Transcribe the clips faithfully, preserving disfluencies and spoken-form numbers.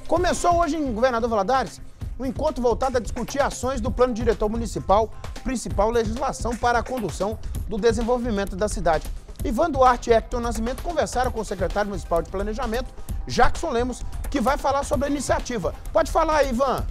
Começou hoje em Governador Valadares um encontro voltado a discutir ações do Plano Diretor Municipal, principal legislação para a condução do desenvolvimento da cidade. Ivan Duarte e Hector Nascimento conversaram com o secretário municipal de Planejamento, Jackson Lemos, que vai falar sobre a iniciativa. Pode falar, Ivan.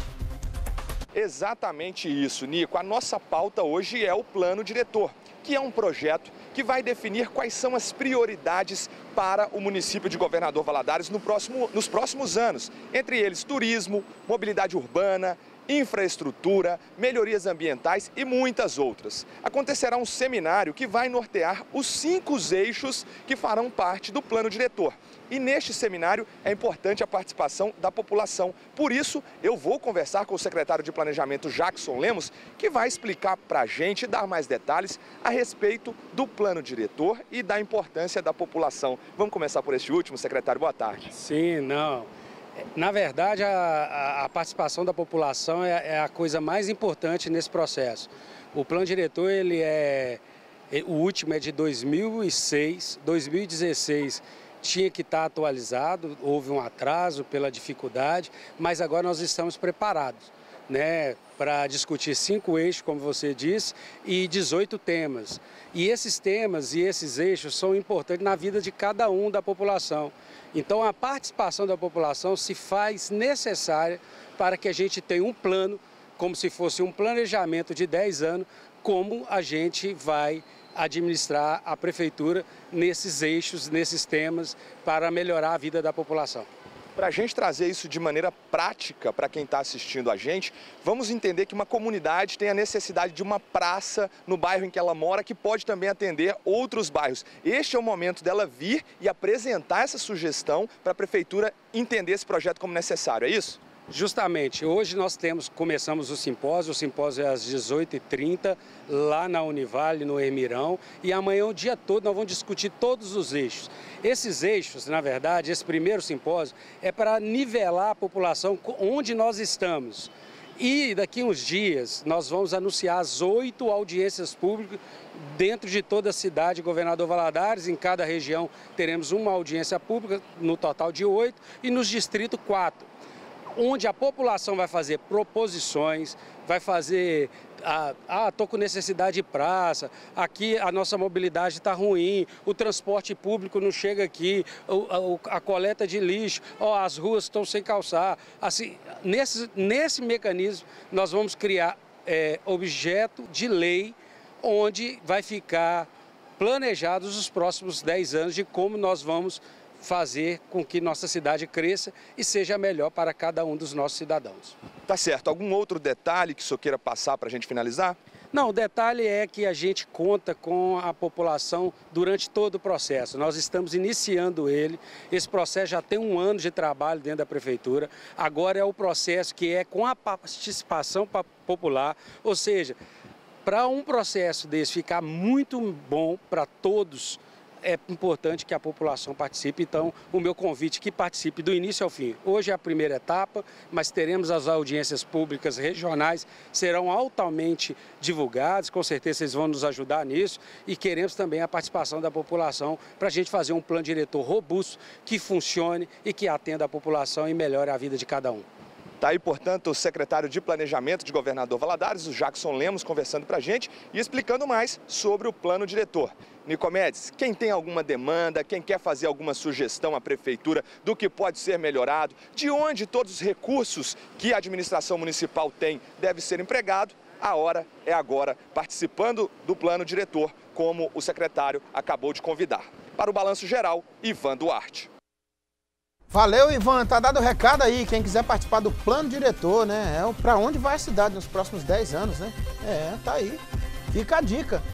Exatamente isso, Nico. A nossa pauta hoje é o Plano Diretor, que é um projeto que vai definir quais são as prioridades para o município de Governador Valadares no próximo, nos próximos anos. Entre eles, turismo, mobilidade urbana, infraestrutura, melhorias ambientais e muitas outras. Acontecerá um seminário que vai nortear os cinco eixos que farão parte do plano diretor. E neste seminário é importante a participação da população. Por isso, eu vou conversar com o secretário de Planejamento, Jackson Lemos, que vai explicar para a gente, dar mais detalhes a respeito do plano diretor e da importância da população. Vamos começar por este último, secretário. Boa tarde. Sim, não. Na verdade, a, a participação da população é, é a coisa mais importante nesse processo. O plano diretor, ele é, o último é de dois mil e seis, dois mil e dezesseis tinha que estar atualizado, houve um atraso pela dificuldade, mas agora nós estamos preparados, né, para discutir cinco eixos, como você disse, e dezoito temas. E esses temas e esses eixos são importantes na vida de cada um da população. Então, a participação da população se faz necessária para que a gente tenha um plano, como se fosse um planejamento de dez anos, como a gente vai administrar a prefeitura nesses eixos, nesses temas, para melhorar a vida da população. Para a gente trazer isso de maneira prática para quem está assistindo a gente, vamos entender que uma comunidade tem a necessidade de uma praça no bairro em que ela mora, que pode também atender outros bairros. Este é o momento dela vir e apresentar essa sugestão para a prefeitura entender esse projeto como necessário, é isso? Justamente, hoje nós temos, começamos o simpósio, o simpósio é às dezoito e trinta, lá na Univale, no Hermirão, e amanhã o dia todo nós vamos discutir todos os eixos. Esses eixos, na verdade, esse primeiro simpósio é para nivelar a população onde nós estamos. E daqui a uns dias nós vamos anunciar as oito audiências públicas dentro de toda a cidade, Governador Valadares. Em cada região teremos uma audiência pública, no total de oito, e nos distritos quatro. Onde a população vai fazer proposições, vai fazer, ah, estou com necessidade de praça, aqui a nossa mobilidade está ruim, o transporte público não chega aqui, a, a, a coleta de lixo, oh, as ruas estão sem calçar. Assim, nesse, nesse mecanismo, nós vamos criar é, objeto de lei, onde vai ficar planejados os próximos dez anos de como nós vamos fazer com que nossa cidade cresça e seja melhor para cada um dos nossos cidadãos. Tá certo. Algum outro detalhe que o senhor queira passar para a gente finalizar? Não, o detalhe é que a gente conta com a população durante todo o processo. Nós estamos iniciando ele, esse processo já tem um ano de trabalho dentro da prefeitura, agora é o processo que é com a participação popular, ou seja, para um processo desse ficar muito bom para todos, é importante que a população participe, então o meu convite é que participe do início ao fim. Hoje é a primeira etapa, mas teremos as audiências públicas regionais, serão altamente divulgadas, com certeza vocês vão nos ajudar nisso, e queremos também a participação da população para a gente fazer um plano diretor robusto, que funcione e que atenda a população e melhore a vida de cada um. Está aí, portanto, o secretário de Planejamento de Governador Valadares, o Jackson Lemos, conversando para a gente e explicando mais sobre o plano diretor. Nicomedes, quem tem alguma demanda, quem quer fazer alguma sugestão à prefeitura do que pode ser melhorado, de onde todos os recursos que a administração municipal tem deve ser empregado, a hora é agora, participando do plano diretor, como o secretário acabou de convidar. Para o Balanço Geral, Ivan Duarte. Valeu, Ivan. Tá dado o recado aí. Quem quiser participar do plano diretor, né? É para onde vai a cidade nos próximos dez anos, né? É, tá aí. Fica a dica.